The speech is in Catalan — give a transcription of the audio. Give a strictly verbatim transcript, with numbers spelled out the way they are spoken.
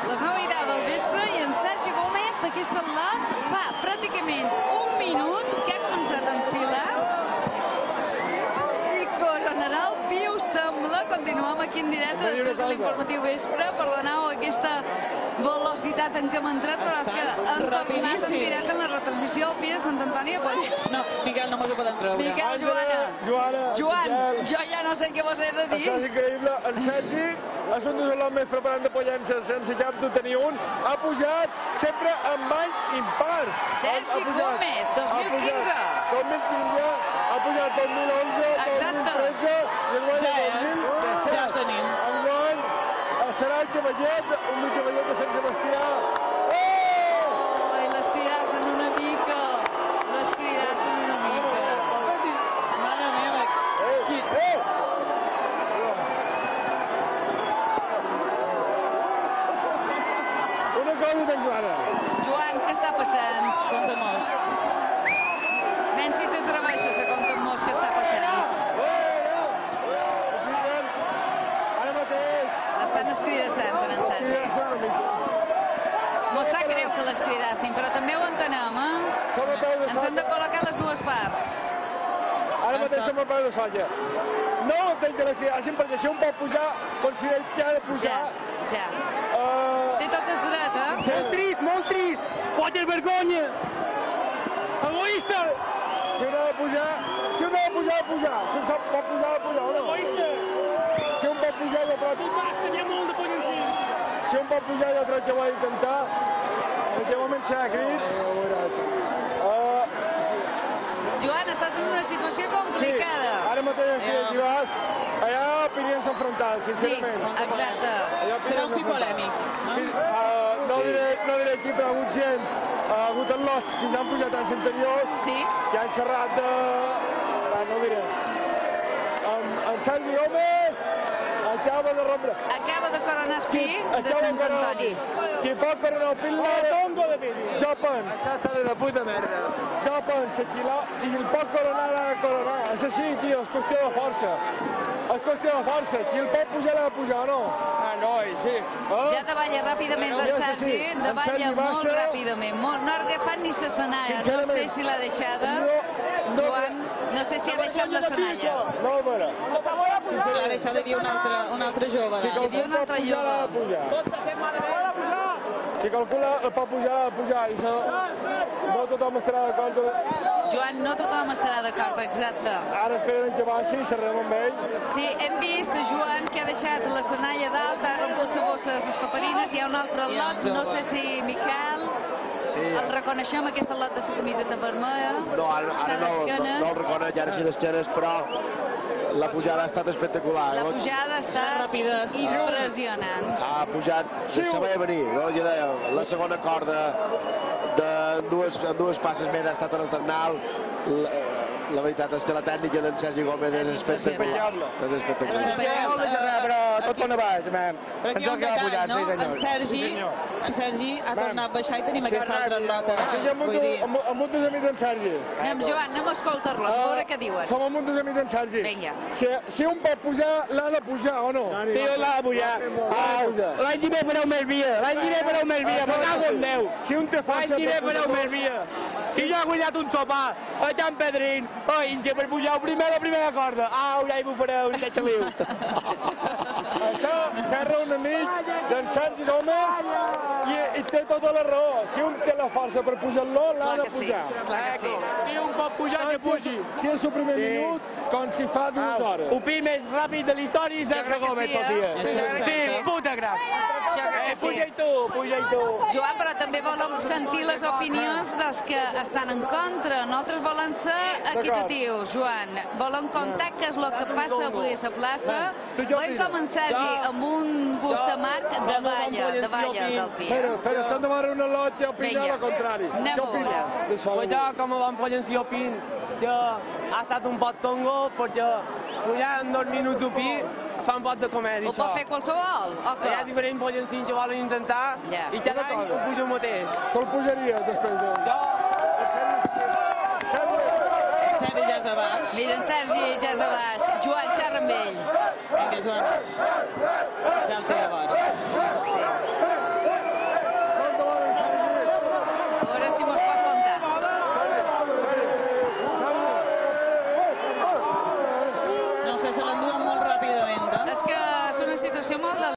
les nou i deu del vespre i en Sergi Gómez d'aquest lot fa pràcticament un minut que ha començat a enfilar i coronarà el piu, sembla. Continuem aquí en directe després de l'informatiu vespre per la nau aquesta velocitat en què hem entrat, però és que hem tornat en directe en la retransmissió al Pi de Sant Antoni de Pollença. No, Miquel, no m'ho podem treure. Miquel, Joana. Joana. Joan, jo ja no sé què vos he de dir. Això és increïble. En Sergi és un dels homes més preparant de Pollença sense cap dubte ni un. Ha pujat sempre amb anys impars. Sergi Gómez, dos mil quinze. dos mil quinze, ha pujat dos mil onze, dos mil tretze i enguany dos mil disset. Ja tenim. Enguany serà el cavallet, un cavallet de Sant Sebastià. Oh, i les cridassen una mica. Les cridassen una mica. Mare meva. Qui? Eh! Una cosa ben clara. Joan, què està passant? Compte mos. Nen, si t'atreveixes a compte amb mos, què està passant? Ara mateix. L'estan escridassant, en Sergi. Mos sap greu que les cridassin, però també ho entenem, eh? Ens hem de col·locar les dues parts. Ara mateix som a peu de solla. No entenc que les cridassin, perquè si un pot pujar, considera que ha de pujar. Ja, ja. Té tot el dret, eh? Molt trist, molt trist. Fotre vergonya. Egoista. Si un ha de pujar, si un ha de pujar, ha de pujar. Si un sap, pot pujar, ha de pujar, o no? Egoista. Si un pot pujar, jo crec... Tenia molt de pollencí. Si un pot pujar, jo crec que ho ha d'intentar. En aquest moment serà crits. Joan, estàs en una situació complicada. Sí, ara mateix aquí a Quirós, allà opinions enfrontades, sincerament. Sí, exacte. Serà un pi polèmic. No diré aquí, però ha hagut gent, ha hagut en lots que han pujat anys anteriors, que han xerrat de... no diré. En Sergi Gómez acaba de rompre. Acaba de coronar el pi de Sant Antoni. Qui pot coronar el pi de jo penso. Això està de puta merda. Jo penso que qui el pot coronar l'ha de coronar. És així, tio, és qüestió de força. És qüestió de força. Qui el pot pujar l'ha de pujar, no? Ah, no, sí. Ja davalla ràpidament el Sergi, davalla molt ràpidament. No ha agafat ni la senalla. No sé si l'ha deixada. Joan, no sé si ha deixat la senalla. No, a veure. L'ha deixada dir un altre jove. Si calcula pot pujar, l'ha de pujar. Si calcula pot pujar, l'ha de pujar. I no tothom estarà d'acord. Joan, no tothom estarà d'acord, exacte. Ara esperen que passi, xerrem amb ell. Sí, hem vist Joan que ha deixat la senalla dalt, ha romput la bossa de les paperines, hi ha un altre lot, no sé si Miquel... El reconeixem, aquesta lot de la camiseta vermella. No, ara no el reconeix, ara sí d'esquenes, però la pujada ha estat espectacular. La pujada ha estat impressionant. Ha pujat, se veia venir, no? Ja deia, la segona corda de dues passes més ha estat en el ternal. La veritat és que la tècnica d'en Sergi Gómez és espectacular. És espectacular. Però tot torna baix, man. Però aquí hi ha un detall, no? En Sergi ha tornat a baixar i tenim aquesta altra nota. Amb un dels amics d'en Sergi. Anem, Joan, anem a escoltar-los, a veure què diuen. Som amb un dels amics d'en Sergi. Vinga. Si un pot pujar, l'ha de pujar, o no? Sí, l'ha de pujar. L'any que ve fareu més via. L'any que ve fareu més via. Me cago en Déu. Si un té força... L'any que ve fareu més via. Si jo he guanyat un sopar a Can Pedrín, a Inge, per pujar primer la primera corda. Au, ja hi m'ho fareu, ni que xaliu. Això serra un amic d'en Sergi Gómez i té tota la raó. Si un té la força per pujar-lo, l'ha de pujar. Clar que sí. Si un pot pujar, que pugi. Si és el primer minut, com si fa dues hores. El pi més ràpid de la història és Sergi Gómez, Sofia. Sí, puta gran. Puja-hi tu, puja-hi tu. Joan, però també volem sentir les opinions dels que estan en contra. Nosaltres volem ser equitatius, Joan. Volem contar què és el que passa avui a la plaça. Volem com en Sergi, amb un gust amarg de balla, de balla del Pi. Però s'han de veure una lot i opinar el contrari. Anem a veure. Pues jo, com vam Pollencí opin, jo ha estat un pot tongo, perquè pujar en dos minuts o pi fa un pot de comèdia. Ho pot fer qualsevol, o què? Hi ha diferents pollencins que volen intentar i cada any ho puja el mateix. Tu el pujaries després de... Jo... Sergi ja és a baix. Mira, en Sergi ja és a baix. Joan, xerra amb ell. Vinga, Joan. Ja el té a vora. situació molt